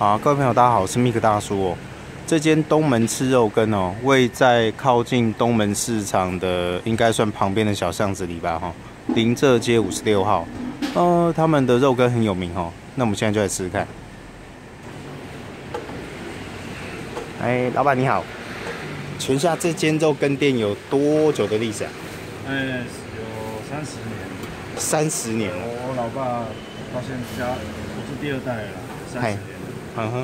好，各位朋友，大家好，我是 Mik 大叔哦。这间东门吃肉羹哦，位在靠近东门市场的，应该算旁边的小巷子里吧哈。林浙街56号，他们的肉羹很有名哦。那我们现在就来吃吃看。哎，老板你好，泉下这间肉羹店有多久的历史啊？ 有30年。 30年了。 我老爸到现在我是第2代了，30年。 嗯哼。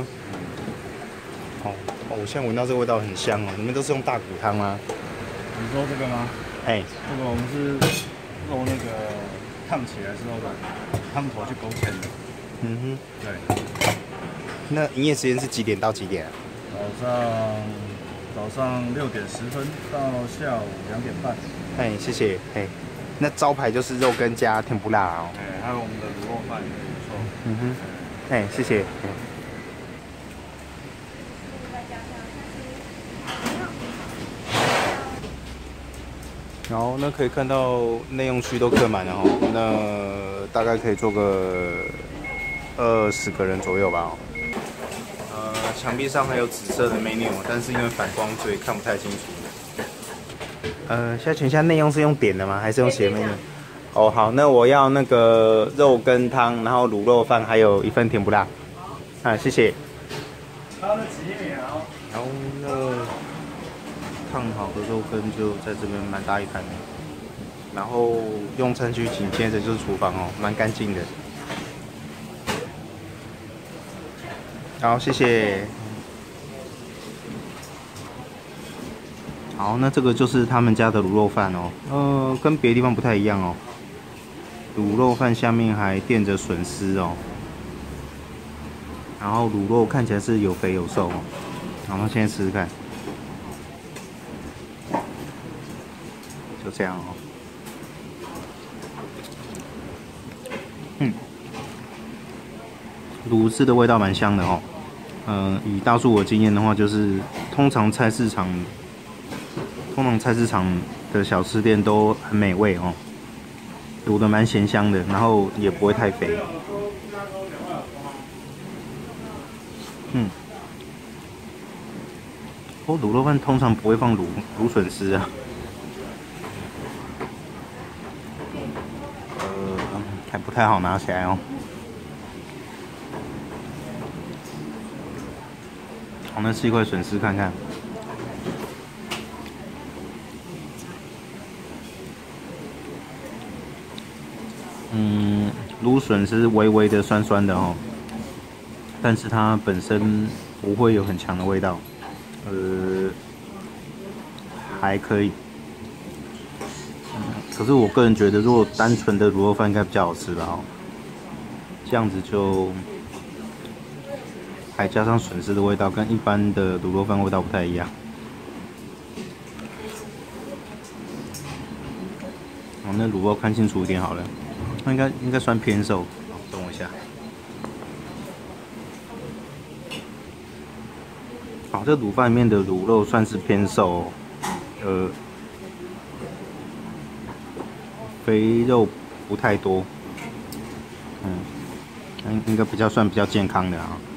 哦，我现在闻到这个味道很香哦。你们都是用大骨汤吗？ 你说这个吗？ 哎， 这个我们是肉那个烫起来之后的汤头去勾芡的。 嗯哼。 对。 那营业时间是几点到几点啊？ 早上6点10分到下午2点半。 哎，谢谢。哎，那招牌就是肉羹加甜不辣哦。 哎，还有我们的卤肉饭也不错。 嗯哼。哎，谢谢。然后那可以看到内用区都客满了哦，那大概可以坐个20个人左右吧哦。墙壁上还有紫色的 menu， 但是因为反光所以看不太清楚。现在全家内用是用点的吗？还是用写 menu？ 哦，好，那我要那个肉羹汤，然后卤肉饭，还有1份甜不辣。啊，谢谢。 差了几秒。 然后那烫好的肉羹就在这边蛮大一盘的，然后用餐区紧接着就是厨房哦，蛮干净的。好，谢谢。好，那这个就是他们家的卤肉饭哦，跟别的地方不太一样哦。卤肉饭下面还垫着笋丝哦，然后卤肉看起来是有肥有瘦哦。然后现在吃吃看，就这样哦。卤汁的味道蛮香的哦。以大叔我经验的话，就是通常菜市场的小吃店都很美味哦，卤的蛮咸香的，然后也不会太肥。卤肉饭通常不会放芦笋丝啊。还不太好拿起来哦。好，那吃一块笋丝看看。芦笋是微微的酸酸的哦，但是它本身不会有很强的味道，还可以。可是我个人觉得，如果单纯的卤肉饭应该比较好吃吧哦，这样子就还加上笋丝的味道，跟一般的卤肉饭味道不太一样。哦，那卤肉看清楚一点好了，它应该算偏瘦。等我一下。好，这卤饭里面的卤肉算是偏瘦哦，肥肉不太多，应该比较健康的啊。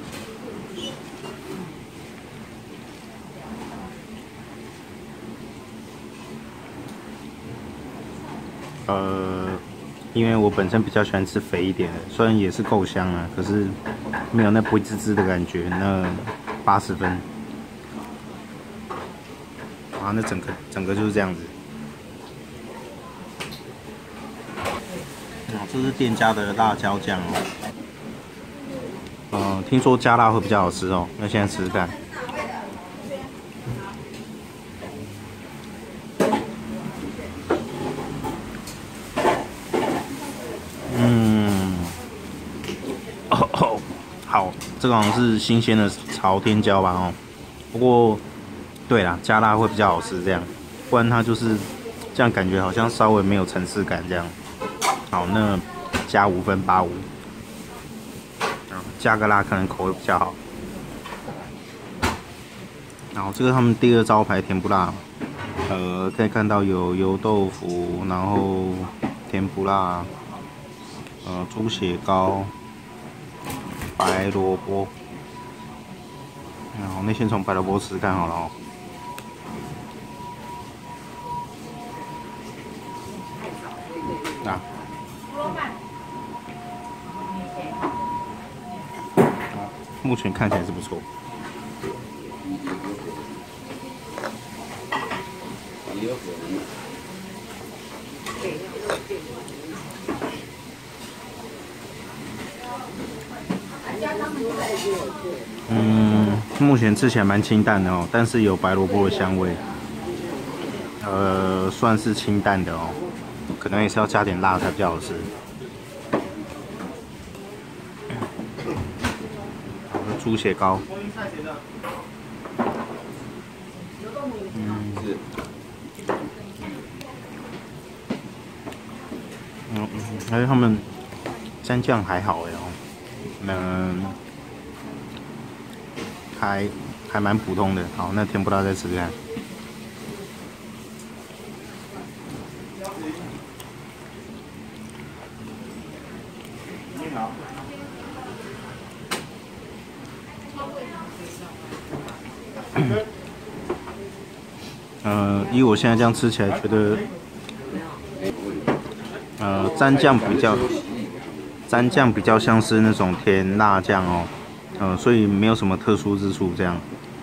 因为我本身比较喜欢吃肥一点的，虽然也是够香啊，可是没有那不滋滋的感觉。那80分，啊，那整个就是这样子。这是店家的辣椒酱哦。听说加辣会比较好吃哦，那现在吃吃看。好，这个好像是新鲜的朝天椒吧哦。不过，对啦，加辣会比较好吃这样，不然它就是这样感觉好像稍微没有层次感这样。好，那加5分85，加个辣可能口味比较好。然后这个他们第2招牌甜不辣，可以看到有油豆腐，然后甜不辣，猪血糕、白萝卜， 我们先从白萝卜吃看好了哦。目前看起来是不错。目前吃起来蛮清淡的哦，但是有白萝卜的香味，算是清淡的哦，可能也是要加点辣才比较好吃。猪血糕，而且他们蘸酱还好哎哦，还蛮普通的。好，那甜不辣再吃吃看。以我现在这样吃起来，觉得，蘸酱比较像是那种甜辣酱哦，所以没有什么特殊之处这样。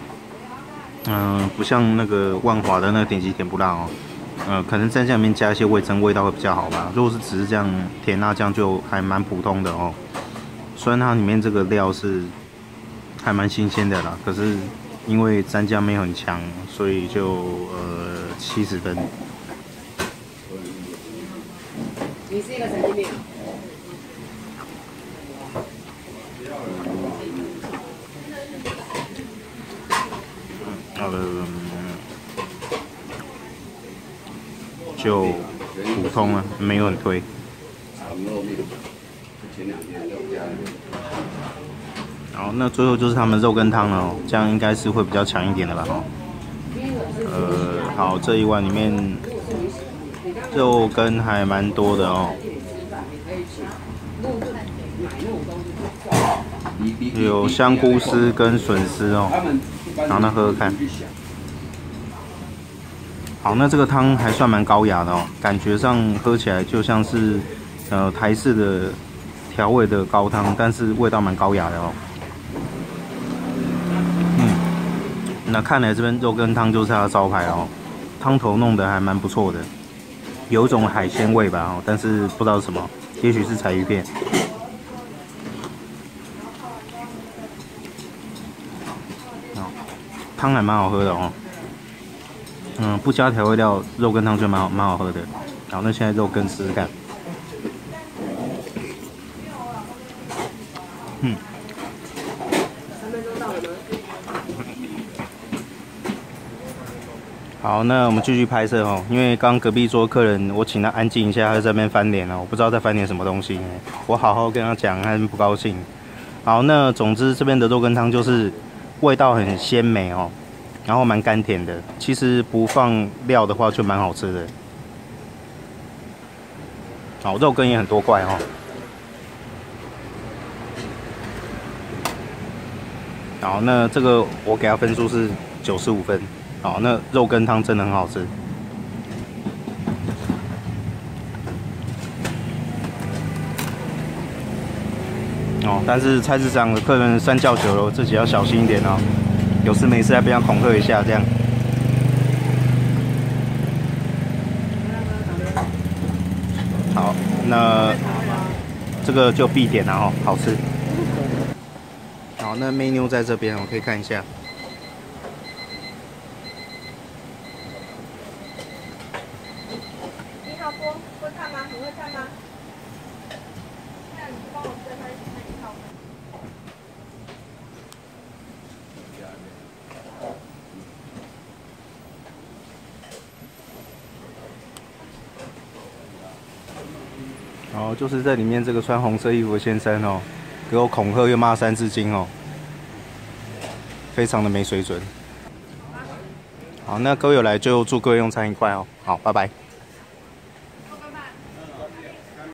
不像那个万华的那个顶级甜不辣哦，可能蘸酱里面加一些味噌，味道会比较好吧。如果是只是这样甜辣酱，就还蛮普通的哦。虽然它里面这个料是还蛮新鲜的啦，可是因为蘸酱没有很强，所以就70分。 你是一个神经病。就普通啊，没有很推。好，那最后就是他们肉羹汤了哦，这样应该是会比较强一点的吧哦。好，这一碗里面肉羹还蛮多的哦，有香菇丝跟笋丝哦。好，那喝喝看。好，那这个汤还算蛮高雅的哦，感觉上喝起来就像是台式的调味的高汤，但是味道蛮高雅的哦。那看来这边肉羹汤就是它的招牌哦，汤头弄得还蛮不错的，有一种海鲜味吧哦，但是不知道是什么，也许是柴鱼片。汤还蛮好喝的哦。不加调味料，肉羹汤就蛮好喝的。好，那现在肉羹试试看。好，那我们继续拍摄哦。因为刚隔壁桌客人，我请他安静一下，他在这边翻脸哦，我不知道在翻脸什么东西。我好好跟他讲，他不高兴。好，那总之这边的肉羹汤就是味道很鲜美哦。然后蛮甘甜的，其实不放料的话就蛮好吃的。好，肉羹也很多块哦。好，那这个我给它分数是95分。好，那肉羹汤真的很好吃。但是菜市场的客人三叫九楼，自己要小心一点哦。有事没事来边要恐吓一下，这样。好，那这个就必点了哦，好吃。好，那 menu 在这边，我可以看一下。 你好，会看吗？你会看吗？那你就帮我跟他一起看一套。 就是在里面这个穿红色衣服的先生哦，给我恐吓又骂3字经哦，非常的没水准。好，那各位有来就祝各位用餐愉快哦，好，拜拜。